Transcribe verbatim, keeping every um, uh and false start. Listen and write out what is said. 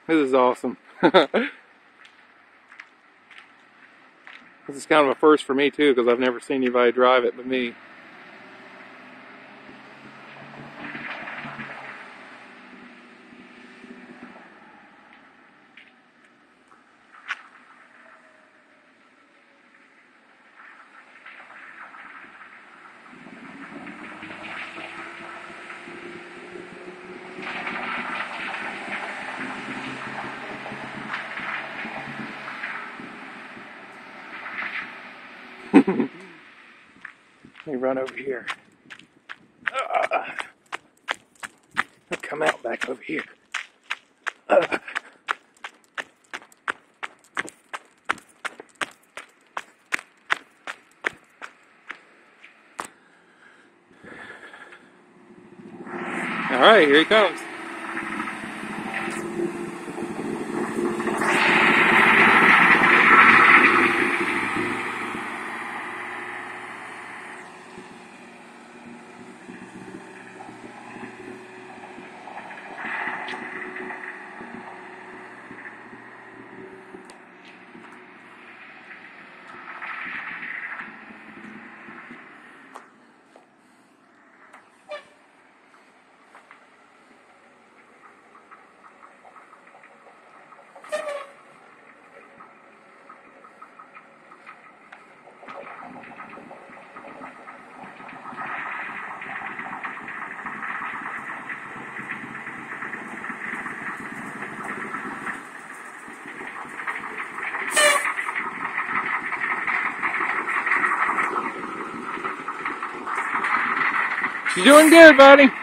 This is awesome. This is kind of a first for me too, because I've never seen anybody drive it but me. Let me run over here. Uh, I'll come out back over here. Uh. All right, here he comes. You're doing good, buddy.